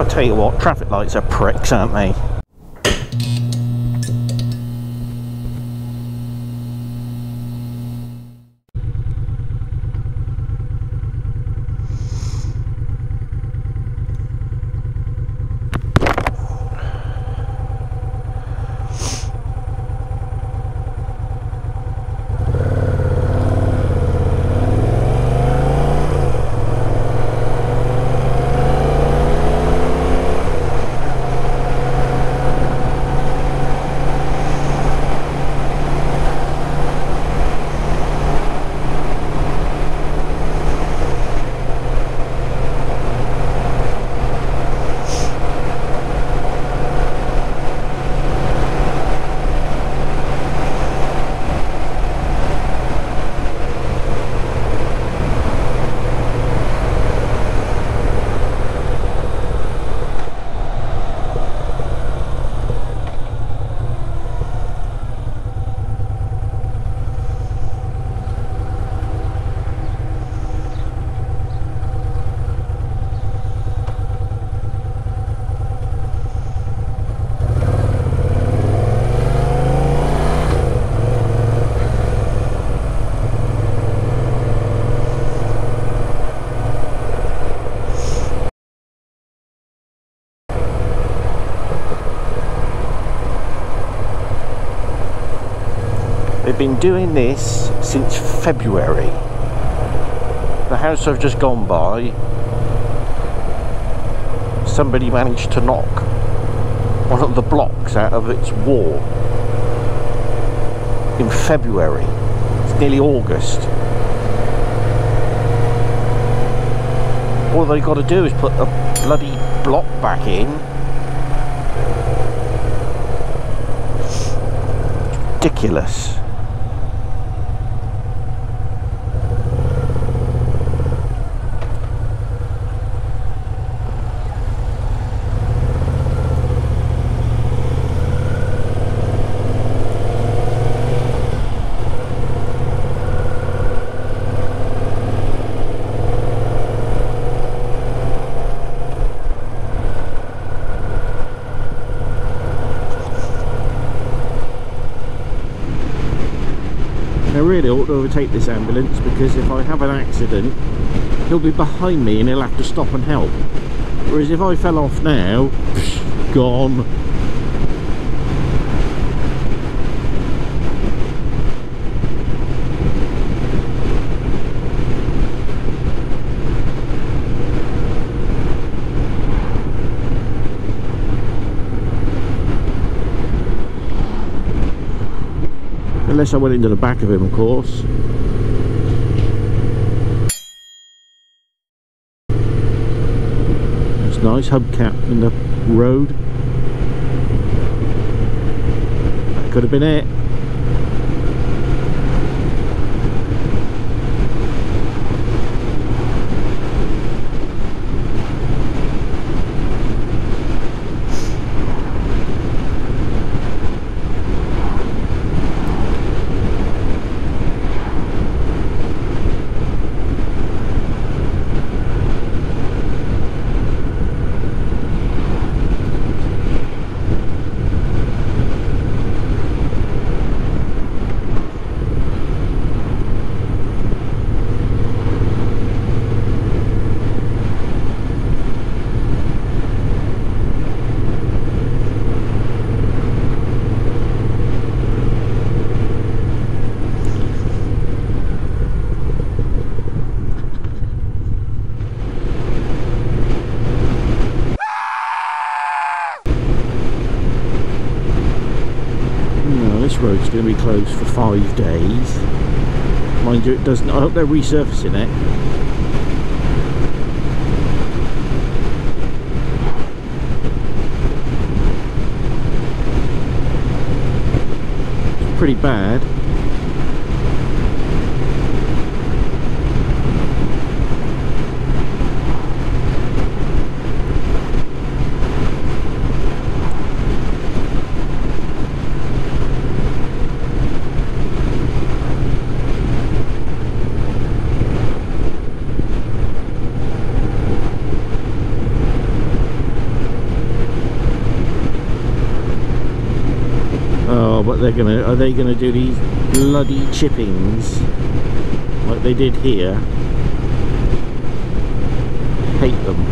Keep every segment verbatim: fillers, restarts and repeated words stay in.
I'll tell you what, traffic lights are pricks, aren't they? They've been doing this since February. The house I've just gone by, somebody managed to knock one of the blocks out of its wall in February. It's nearly August. All they've got to do is put a bloody block back in. It's ridiculous. I really ought to overtake this ambulance, because if I have an accident he'll be behind me and he'll have to stop and help, whereas if I fell off now, psh, gone. Unless I went into the back of him, of course. It's nice, hubcap in the road. That could have been it. Road's going to be closed for five days. Mind you, it doesn't. I hope they're resurfacing it. It's pretty bad. they're gonna, are they gonna do these bloody chippings like they did here? Hate them.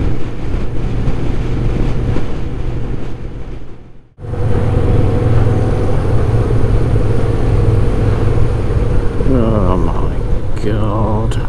Oh my god.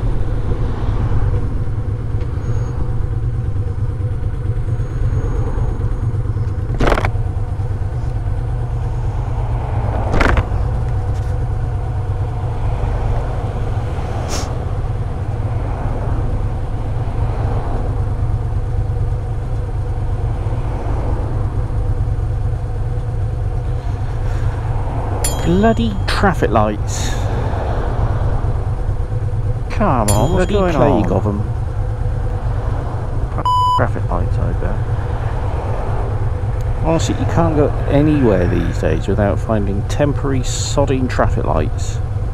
Bloody traffic lights. Come on, what's going on? Plague of them. Traffic lights over there. Honestly, you can't go anywhere these days without finding temporary sodding traffic lights.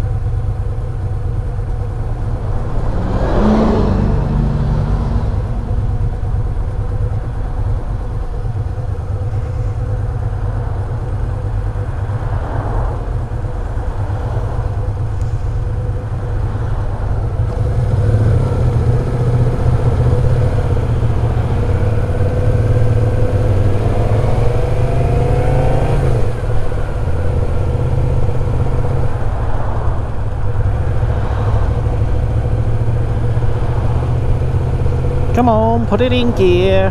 Come on, put it in gear.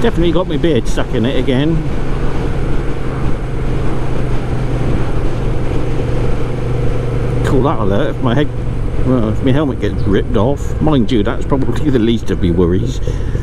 Definitely got my beard stuck in it again. Call that alert if my head, well, if my helmet gets ripped off. Mind you, that's probably the least of my worries.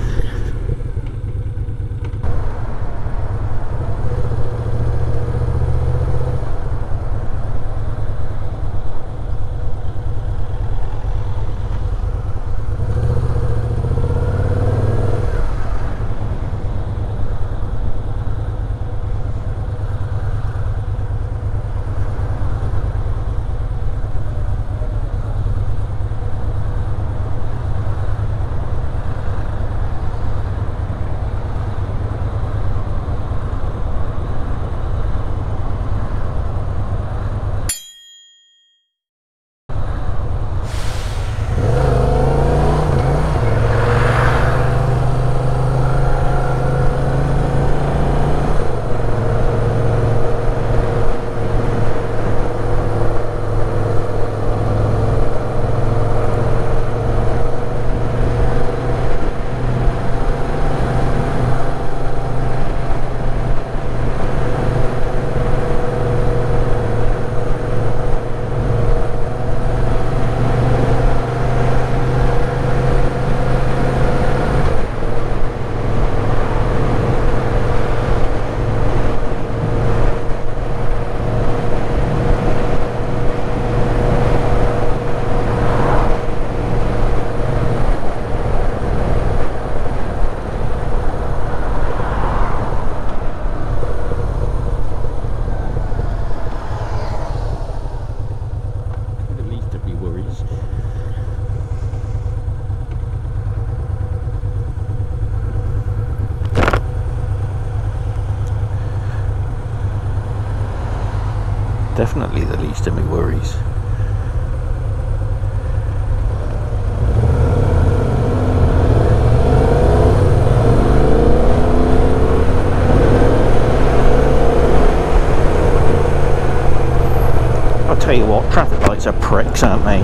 Definitely the least of my worries. I'll tell you what, traffic lights are pricks, aren't they?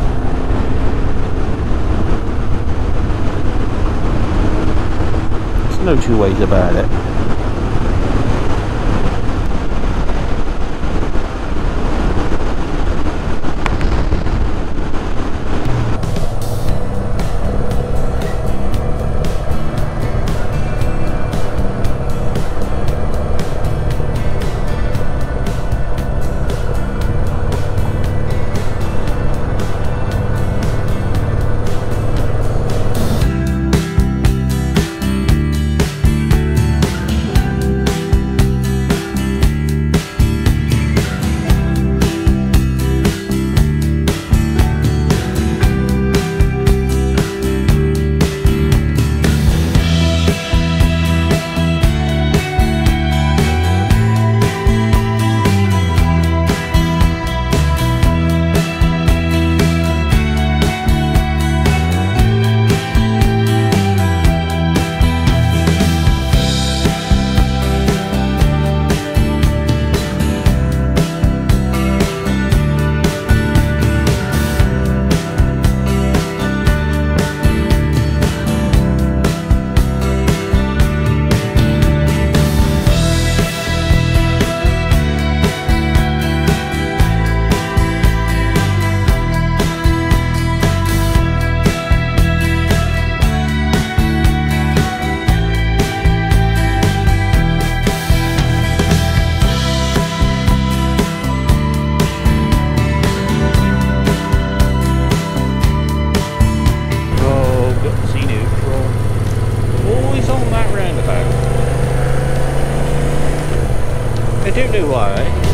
There's no two ways about it. I don't know why.